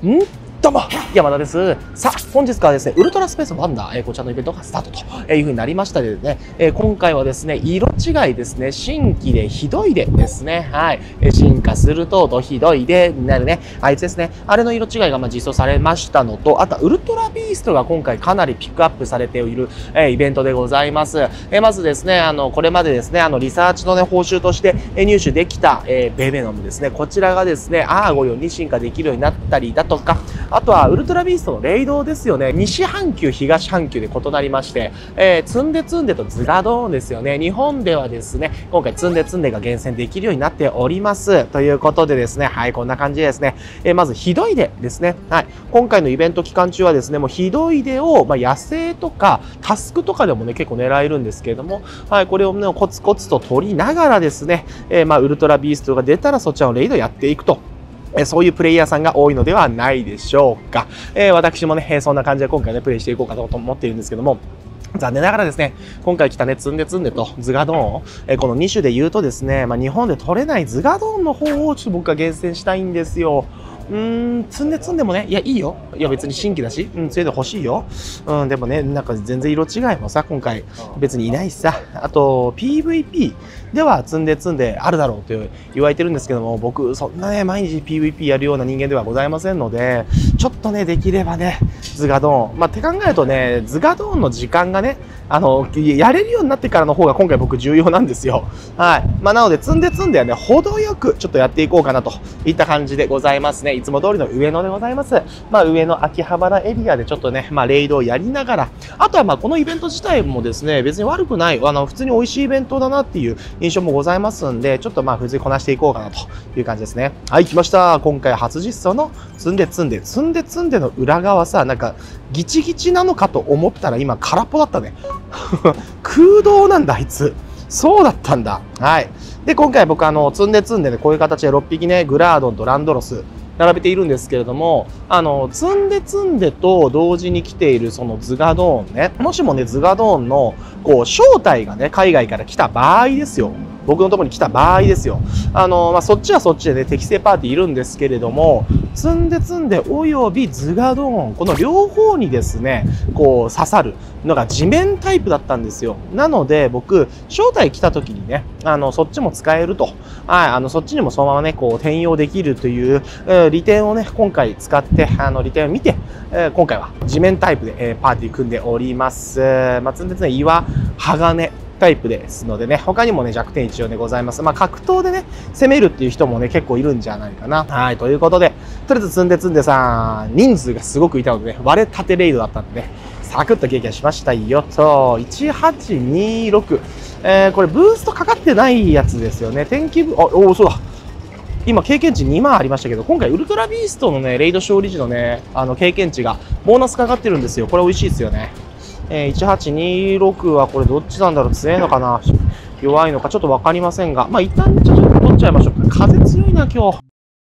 どうも山田です。さあ本日からですねウルトラスペースワンダー、こちらのイベントがスタートというふうになりましたのでね、今回はですね色違いですね、新規でひどいでですね、はい、進化するとひどいでになるね、あいつですね、あれの色違いが実装されましたのと、あとはウルトラビーストが今回かなりピックアップされている、イベントでございます。まずですねこれまでですねリサーチのね報酬として入手できた、ベベノムですね、こちらがですねアーゴより進化できるようになったりだとか、あとはウルトラビーストのレイドですよね。西半球、東半球で異なりまして、ツンデツンデとズガドーンですよね。日本ではですね、今回ツンデツンデが厳選できるようになっております。ということでですね、はい、こんな感じでですね、まずひどいでですね、はい、今回のイベント期間中はですね、もうひどいでを、野生とかタスクとかでもね、結構狙えるんですけれども、はい、これをね、コツコツと取りながらですね、ウルトラビーストが出たらそちらのレイドやっていくと。そういうプレイヤーさんが多いのではないでしょうか。私もね、そんな感じで今回ね、プレイしていこうかと思っているんですけども、残念ながらですね、今回来たね、ツンデツンデとズガドーン、この2種で言うとですね、日本で取れないズガドーンの方をちょっと僕は厳選したいんですよ。ツンデツンでもね、いや、いいよ。いや、別に新規だし、そういうの欲しいよ。でもね、なんか全然色違いもさ、今回別にいないしさ、あと、PVP ではツンデツンであるだろうと言われてるんですけども、僕、そんなね、毎日 PVP やるような人間ではございませんので、ちょっとね、できればね、ズガドーン。って考えるとね、ズガドーンの時間がね、やれるようになってからの方が今回僕重要なんですよ。はい。なので、ツンデツンではね、程よくちょっとやっていこうかなといった感じでございますね。いつも通りの上野でございます。上野秋葉原エリアでちょっとね、レイドをやりながら、あとはこのイベント自体もですね、別に悪くない、普通に美味しいイベントだなっていう印象もございますんで、ちょっと普通にこなしていこうかなという感じですね。はい、来ました。今回初実装のツンデツンデ。ツンデツンデの裏側さ、なんか、ギチギチなのかと思ったら今空っぽだったね。空洞なんだ、あいつ。そうだったんだ。はい。で、今回僕ツンデツンデでこういう形で6匹ね、グラードンとランドロス、並べているんですけれども、ツンデツンデと同時に来ているそのズガドーンね、もしもね、ズガドーンの、正体がね、海外から来た場合ですよ。僕のところに来た場合ですよ。そっちはそっちでね、適正パーティーいるんですけれども、ツンデツンデおよびズガドーン、この両方にですね、刺さるのが地面タイプだったんですよ。なので、僕、正体来た時にね、そっちも使えると。はい、そっちにもそのままね、転用できるという、利点をね、今回使って、利点を見て、今回は地面タイプで、パーティー組んでおります。ツンデツンデ岩、鋼、タイプですのでね、他にもね、弱点一応ね、ございます。格闘でね、攻めるっていう人もね、結構いるんじゃないかな。はい、ということで、とりあえずツンデツンデさん、人数がすごくいたのでね、割れたてレイドだったんでね、サクッと撃破しましたよと、1826。これブーストかかってないやつですよね。天気部、そうだ。今、経験値2万ありましたけど、今回ウルトラビーストのね、レイド勝利時のね、経験値が、ボーナスかかってるんですよ。これ美味しいですよね。1826はこれどっちなんだろう、強いのかな弱いのかちょっとわかりませんが、一旦ちょっと取っちゃいましょうか。風強いな、今日。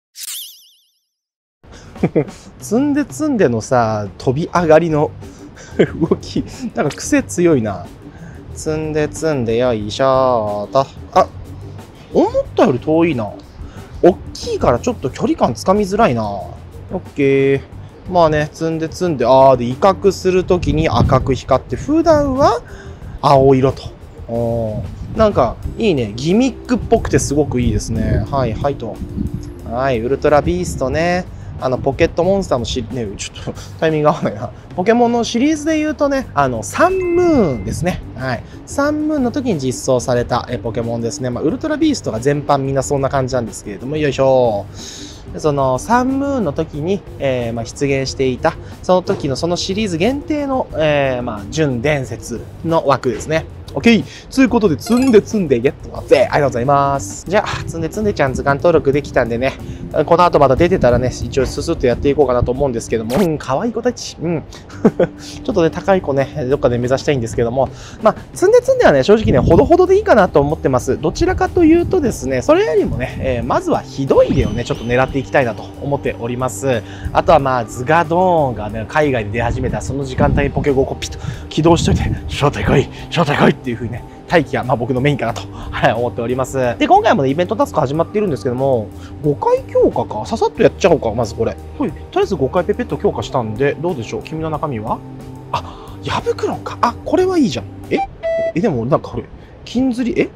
積んで積んでのさ、飛び上がりの動き、なんか癖強いな。積んで積んでよいしょーと。思ったより遠いな。大きいからちょっと距離感つかみづらいな。オッケー。積んで積んで、で、威嚇するときに赤く光って、普段は青色と。なんか、いいね。ギミックっぽくてすごくいいですね。はい、はいと。はい、ウルトラビーストね。ポケットモンスターのね、ちょっとタイミング合わないな。ポケモンのシリーズで言うとね、サンムーンですね。はい。サンムーンの時に実装されたポケモンですね。ウルトラビーストが全般みんなそんな感じなんですけれども、よいしょ。そのサンムーンの時に、出現していた、その時のそのシリーズ限定の、純伝説の枠ですね。OK! ということで、積んで積んでゲットだぜ。ありがとうございます。じゃあ、積んで積んでちゃん図鑑登録できたんでね、この後また出てたらね、一応ススッとやっていこうかなと思うんですけども、可愛い子たち。ちょっとね、高い子ね、どっかで目指したいんですけども、積んで積んではね、正直ね、ほどほどでいいかなと思ってます。どちらかというとですね、それよりもね、まずはひどい例をね、ちょっと狙っていきたいなと思っております。あとはズガドーンがね、海外で出始めたその時間帯にポケゴをピッと起動しといて、正体来い正体来いっていう風にね、 待機が、まあ僕のメインかなと、はい、思っております。で、今回もね、イベントタスク始まっているんですけども、5回強化か。ささっとやっちゃおうか、まずこれ。はい、とりあえず5回ペペット強化したんで、どうでしょう、君の中身は？あ、矢袋か。あ、これはいいじゃん。でもなんかこれ、金釣り、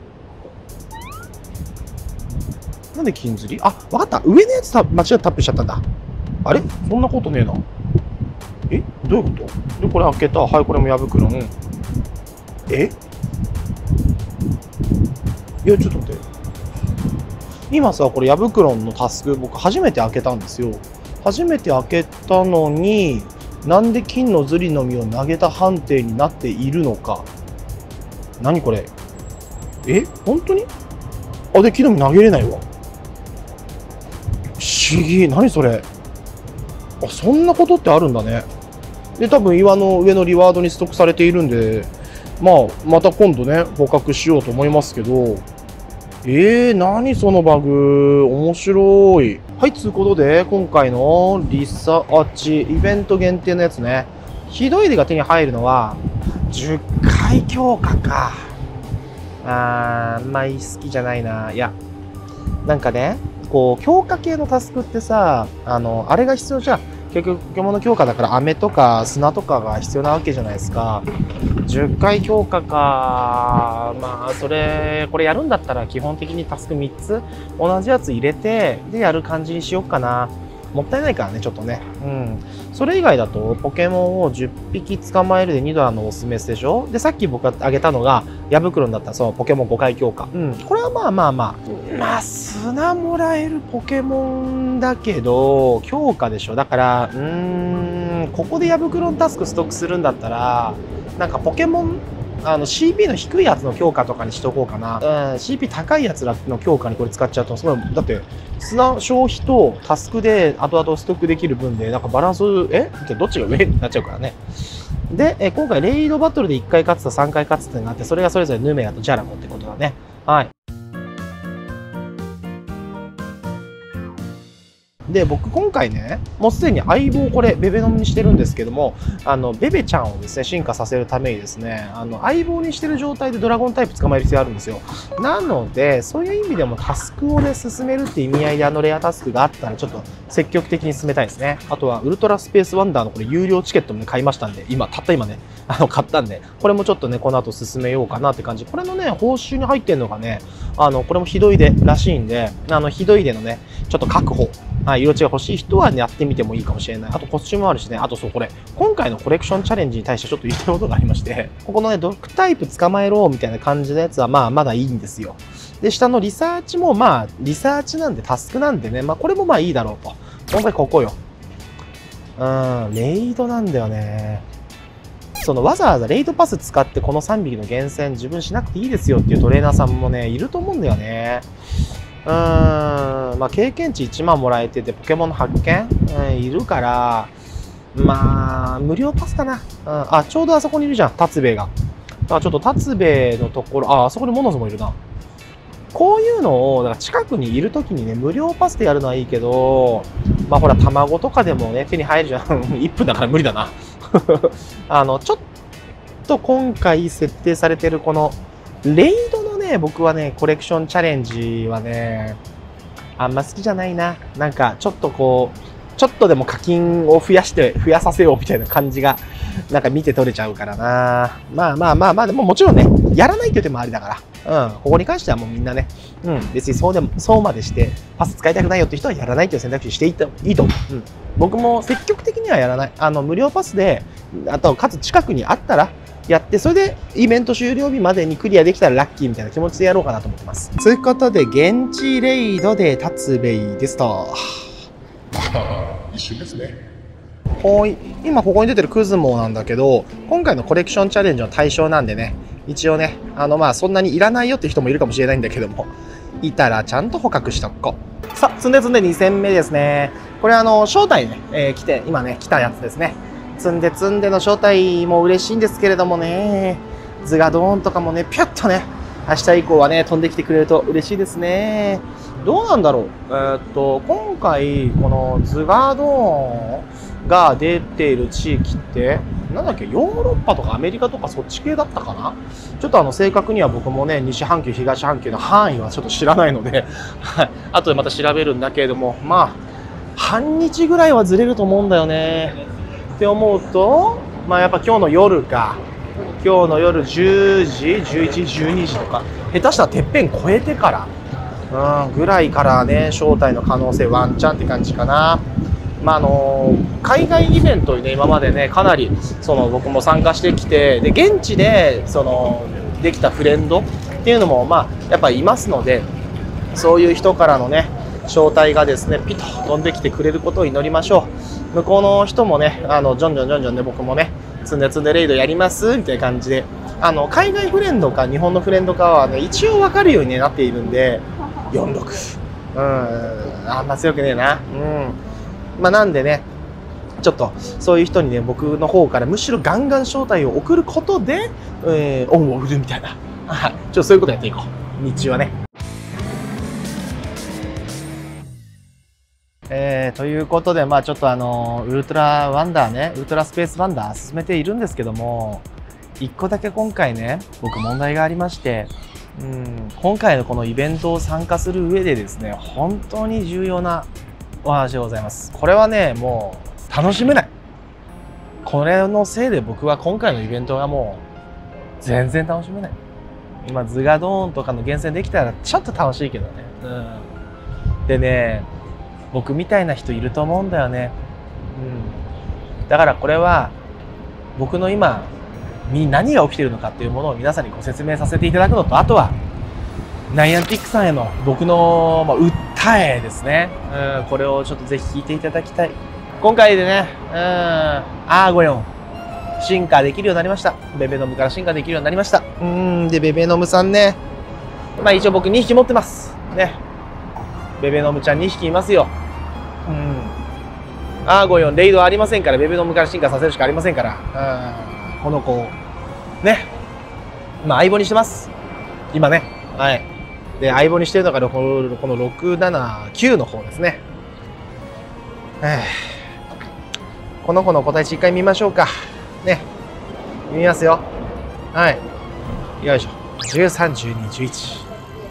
なんで金釣り？あ、わかった。上のやつ間違ってタップしちゃったんだ。あれ？そんなことねえな。どういうこと？で、これ開けた。はい、これも矢袋。いや、ちょっと待って。今さ、これ矢袋のタスク、僕初めて開けたんですよ。初めて開けたのに、なんで金のズリの実を投げた判定になっているのか。何これ？本当に？あ、で、木の実投げれないわ。不思議。何それ。あ、そんなことってあるんだね。で、多分岩の上のリワードにストックされているんで、まあ、また今度ね、捕獲しようと思いますけど、何そのバグ。面白い。はい、つうことで、今回のリサーチ、イベント限定のやつね。ひどいでが手に入るのは、10回強化か。あんまり好きじゃないな。いや、なんかね、こう、強化系のタスクってさ、あれが必要じゃん。結局、ポケモンの強化だから、飴とか砂とかが必要なわけじゃないですか。10回強化か。まあ、これやるんだったら、基本的にタスク3つ、同じやつ入れて、で、やる感じにしようかな。もったいないからね、ちょっとね。それ以外だと、ポケモンを10匹捕まえるで2ドラのオスメスでしょ？で、さっき僕が挙げたのが、矢袋だったら、ポケモン5回強化。これはまあ、砂もらえるポケモンだけど、強化でしょ？だから、ここで矢袋のタスクストックするんだったら、なんかポケモン、CP の低いやつの強化とかにしとこうかな。CP 高いやつらの強化にこれ使っちゃうと、すごい、だって、砂消費とタスクで後々ストックできる分で、なんかバランス、どっちが上になっちゃうからね。で、今回レイドバトルで1回勝つと3回勝つってのがあって、それがそれぞれヌメラとジャラコってことだね。はい。で、僕今回ね、もうすでに相棒これ、ベベ飲みにしてるんですけども、ベベちゃんをですね、進化させるためにですね、相棒にしてる状態でドラゴンタイプ捕まえる必要あるんですよ。なので、そういう意味でもタスクをね、進めるって意味合いでレアタスクがあったら、ちょっと積極的に進めたいですね。あとは、ウルトラスペースワンダーのこれ、有料チケットもね、買いましたんで、たった今ね、買ったんで、これもちょっとね、この後進めようかなって感じ。これのね、報酬に入ってるのがね、これもひどいでらしいんで、ひどいでのね、ちょっと確保。色違い欲しい人は、ね、やってみてもいいかもしれない。あとコスチュームもあるしね。あとこれ、今回のコレクションチャレンジに対してちょっと言いたいことがありまして、ここのね、毒タイプ捕まえろみたいな感じのやつは、まだいいんですよ。で、下のリサーチも、リサーチなんで、タスクなんでね、これもいいだろうと。今回ここよ。レイドなんだよね。わざわざレイドパス使ってこの3匹の厳選自分しなくていいですよっていうトレーナーさんもね、いると思うんだよね。経験値1万もらえてて、ポケモンの発見、いるから、無料パスかな。ちょうどあそこにいるじゃん、タツベイが。ちょっとタツベイのところ、あそこにモノズもいるな。こういうのを、だから近くにいるときにね、無料パスでやるのはいいけど、ほら、卵とかでもね、手に入るじゃん。1分だから無理だな。ちょっと今回設定されてるこの、レイドのね、僕はね、コレクションチャレンジはね、あんま好きじゃないな。なんか、ちょっとでも課金を増やさせようみたいな感じが、なんか見て取れちゃうからな。でももちろんね、やらないっていう手もありだから。ここに関してはもうみんなね、別にそうまでして、パス使いたくないよって人はやらないっていう選択肢していいと思う。僕も積極的にはやらない。無料パスで、あと、かつ近くにあったら、やって、それでイベント終了日までにクリアできたらラッキーみたいな気持ちでやろうかなと思ってます。ということで、現地レイドでタツベイですと。 一瞬ですね。 今ここに出てるクズモなんだけど、今回のコレクションチャレンジの対象なんでね、一応ね、そんなにいらないよって人もいるかもしれないんだけども、いたらちゃんと捕獲しとこう。さあ、積んで2戦目ですね。これ招待ね、今ね、来たやつですね。積んでの招待も嬉しいんですけれどもね、ズガドーンとかもね、ピュッとね、明日以降はね、飛んできてくれると嬉しいですね。どうなんだろう。今回、このズガドーンが出ている地域って、 なんだっけ、ヨーロッパとかアメリカとかそっち系だったかな。ちょっと正確には僕もね、西半球、東半球の範囲はちょっと知らないので、はい。後でまた調べるんだけれども、まあ、半日ぐらいはずれると思うんだよね。って思うと、まあやっぱ今日の夜か。今日の夜10時、11時、12時とか、下手したらてっぺん超えてから、ぐらいからね、招待の可能性ワンチャンって感じかな。まあ海外イベントにね、今までね、かなり僕も参加してきて、で現地でできたフレンドっていうのもまあやっぱいますので、そういう人からのね招待がですねピトッ飛んできてくれることを祈りましょう。向こうの人もねジョンジョンで僕もね積んでレイドやりますみたいな感じで海外フレンドか日本のフレンドかはね一応分かるようになっているんで、46あんま強くねえな。まあなんでね、ちょっとそういう人にね僕の方からむしろガンガン招待を送ることで、恩を売るみたいな、ちょっとそういうことやっていこう、日中はね。ということで、まあちょっとウルトラワンダーね、ウルトラスペースワンダー進めているんですけども、一個だけ今回ね僕問題がありまして、今回のこのイベントを参加する上でですね、本当に重要なお話でございます。これはね、もう楽しめない。これのせいで僕は今回のイベントがもう全然楽しめない。今ズガドーンとかの厳選できたらちょっと楽しいけどね。でね、僕みたいな人いると思うんだよね。だからこれは僕の今何が起きているのかっていうものを皆さんにご説明させていただくのと、あとはナイアンティックさんへの僕の、訴えですね。これをちょっとぜひ聞いていただきたい。今回でね、アーゴヨン進化できるようになりました。ベベノムから進化できるようになりました。でベベノムさんね、一応僕2匹持ってますね。ベベノムちゃん2匹いますよ。アーゴヨンレイドありませんから、ベベノムから進化させるしかありませんから、この子をね、相棒にしてます今ね。はい。で相棒にしてるのがこの679の方ですね。この子の個体値一回見ましょうかね。見ますよ。はい、よいしょ。13、12、11、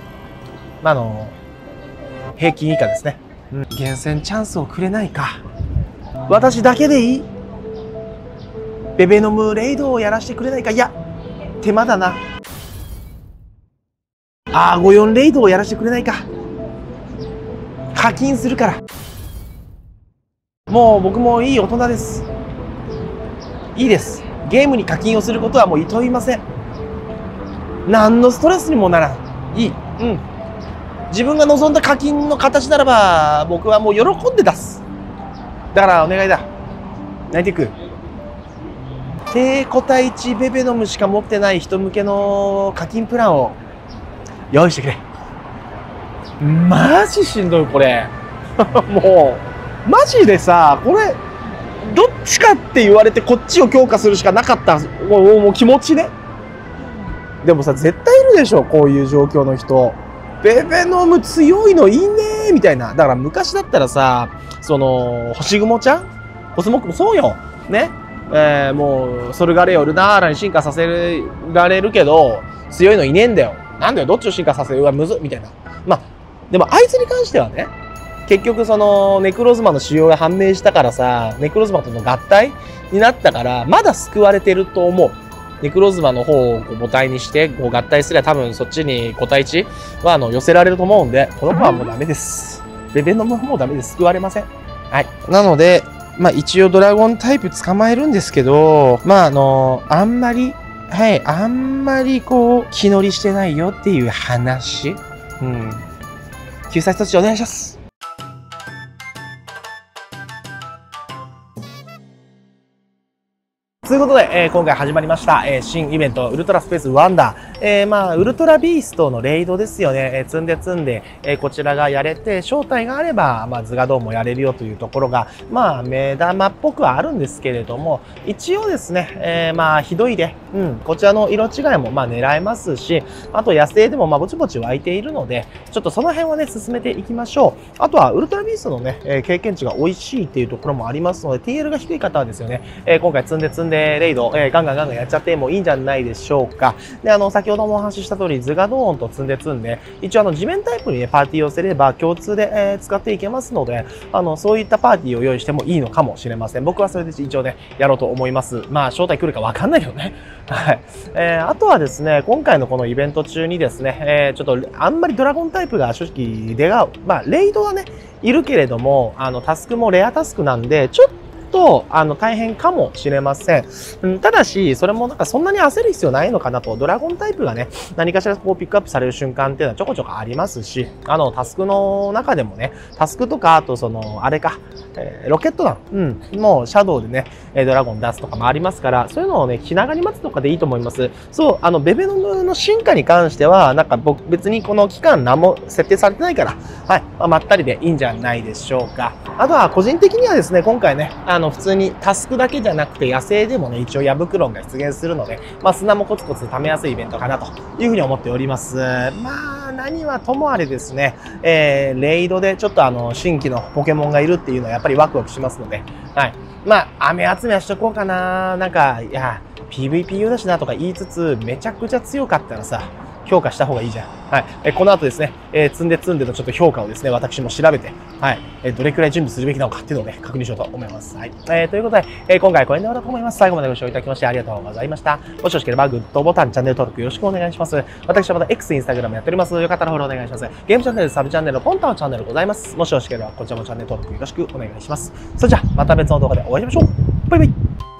平均以下ですね。厳選チャンスをくれないか。私だけでいい？ベベノムレイドをやらせてくれないか。いや、手間だな。54レイドをやらせてくれないか。課金するから。もう僕もいい大人です。いいです。ゲームに課金をすることはもういといません。何のストレスにもならん。いい。自分が望んだ課金の形ならば僕はもう喜んで出す。だからお願いだ。ナイティック。低個体値ベベノムしか持ってない人向けの課金プランを用意してくれ。マジしんどいこれ。もうマジでさ、これどっちかって言われてこっちを強化するしかなかった。もう気持ちね。でもさ、絶対いるでしょ、こういう状況の人。ベベノム強いのいいねーみたいな。だから昔だったらさ、星雲ちゃん、コスモックもそうよね。もうソルガレをルナーラに進化させられるけど強いのいねえんだよ。なんだよ、どっちを進化させる？むずっみたいな。でもあいつに関してはね、結局ネクロズマの使用が判明したからさ、ネクロズマとの合体になったからまだ救われてると思う。ネクロズマの方を母体にして合体すれば多分そっちに個体値は寄せられると思うんで、この子はもうダメです。ベベノムもダメです。救われません。はい。なので一応ドラゴンタイプ捕まえるんですけど、あんまり気乗りしてないよっていう話。救済措置お願いします。ということで、今回始まりました、新イベントウルトラスペースワンダまあ、ウルトラビーストのレイドですよね。積んで、こちらがやれて、招待があれば、まあ、ズガドーンもやれるよというところが、まあ、目玉っぽくはあるんですけれども、一応ですね、まあ、ひどいで、こちらの色違いも、まあ、狙えますし、あと野生でも、まあ、ぼちぼち湧いているので、ちょっとその辺はね、進めていきましょう。あとは、ウルトラビーストのね、経験値が美味しいっていうところもありますので、TL が低い方はですよね、今回積んでレイド、ガンガンやっちゃってもいいんじゃないでしょうか。で、先ほどもお話しした通り、ズガドーンと積んで、一応地面タイプにね、パーティーをすれば共通で、使っていけますので、そういったパーティーを用意してもいいのかもしれません。僕はそれで一応ね、やろうと思います。まあ、招待来るかわかんないけどね。はい。あとはですね、今回のこのイベント中にですね、ちょっとあんまりドラゴンタイプが正直出が、まあ、レイドはね、いるけれども、タスクもレアタスクなんで、ちょっと大変かもしれません。ただし、それもなんかそんなに焦る必要ないのかなと、ドラゴンタイプがね、何かしらこうピックアップされる瞬間っていうのはちょこちょこありますし、タスクの中でもね、タスクとか、あとあれか、ロケット弾、もうシャドウでね、ドラゴン出すとかもありますから、そういうのをね、気長に待つとかでいいと思います。そう、ベベノムの進化に関しては、なんか別にこの期間何も設定されてないから、はい、まったりでいいんじゃないでしょうか。あとは個人的にはですね、今回ね、普通にタスクだけじゃなくて野生でもね、一応ヤブクロンが出現するので、まあ砂もコツコツ貯めやすいイベントかなというふうに思っております。まあ、何はともあれですね、レイドでちょっと新規のポケモンがいるっていうのはやっぱりワクワクしますので、はい。まあ、雨集めはしとこうかな。なんか、いや、PVP 用だしなとか言いつつ、めちゃくちゃ強かったらさ、評価した方がいいじゃん。はい。この後ですね、積んでのちょっと評価をですね、私も調べて、はい。どれくらい準備するべきなのかっていうのをね、確認しようと思います。はい。ということで、今回はこれで終わろうと思います。最後までご視聴いただきましてありがとうございました。もしよろしければグッドボタン、チャンネル登録よろしくお願いします。私はまた X、Instagram やっております。よかったらフォローお願いします。ゲームチャンネル、サブチャンネル、ポンタオチャンネルございます。もしよろしければこちらもチャンネル登録よろしくお願いします。それじゃあ、また別の動画でお会いしましょう。バイバイ。